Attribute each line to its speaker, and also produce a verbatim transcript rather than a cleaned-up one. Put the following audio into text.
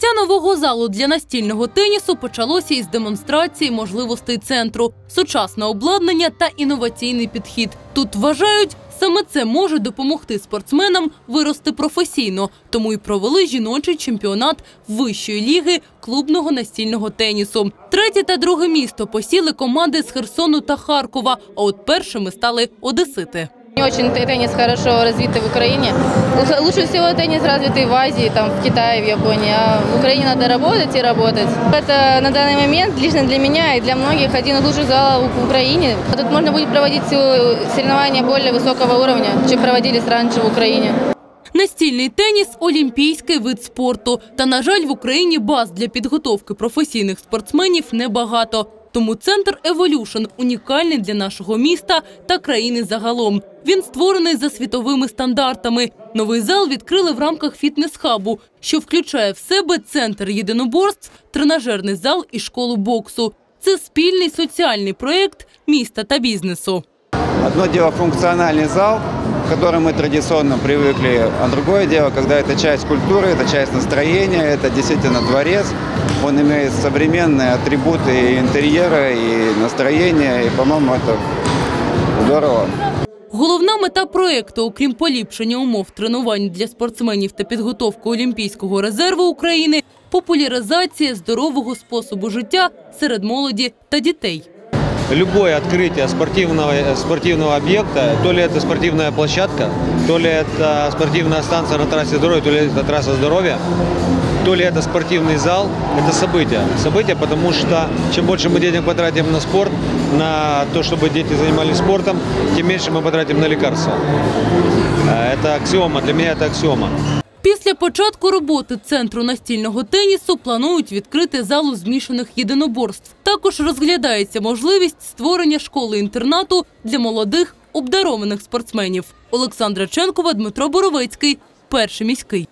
Speaker 1: Відкриття нового залу для настільного тенісу почалося із демонстрації можливостей центру, сучасне обладнання та інноваційний підхід. Тут вважають, саме це може допомогти спортсменам вирости професійно, тому й провели жіночий чемпіонат вищої ліги клубного настільного тенісу. Третє та друге місто посіли команди з Херсону та Харкова, а от першими стали одесити.
Speaker 2: Не очень теннис хорошо развитый в Украине. Лучше всего теннис развитый в Азии, там, в Китае, в Японии. А в Украине надо работать и работать. Это на данный момент лично для меня и для многих один из лучших залов в Украине. Тут можно будет проводить соревнования более высокого уровня, чем проводились раньше в Украине.
Speaker 1: Настільний теніс – олімпійський вид спорту. Та, на жаль, в Україні баз для підготовки професійних спортсменів небагато. Тому центр «Еволюшн» унікальний для нашого міста та країни загалом. Він створений за світовими стандартами. Новий зал відкрили в рамках фітнес-хабу, що включає в себе центр єдиноборств, тренажерний зал і школу боксу. Це спільний соціальний проєкт міста та бізнесу.
Speaker 3: Одно дело функциональный зал, к которому мы традиционно привыкли, а другое дело, когда это часть культуры, это часть настроения, это действительно дворец. Он имеет современные атрибуты и интерьера, и настроения, и, по-моему, это здорово.
Speaker 1: Головна мета проєкту, окрім поліпшення умов тренувань для спортсменів та підготовки Олімпійського резерву України – популяризація здорового способу життя серед молоді та дітей.
Speaker 4: Любое открытие спортивного, спортивного объекта, то ли это спортивная площадка, то ли это спортивная станция на трассе здоровья, то ли это трасса здоровья, то ли это спортивный зал, это событие. Событие, потому что чем больше мы денег потратим на спорт, на то, чтобы дети занимались спортом, тем меньше мы потратим на лекарства. Это аксиома, для меня это аксиома.
Speaker 1: Після початку роботи Центру настільного тенісу планують відкрити залу змішаних єдиноборств. Також розглядається можливість створення школи-інтернату для молодих обдарованих спортсменів. Олександра Ченкова, Дмитро Боровецький, Перший міський.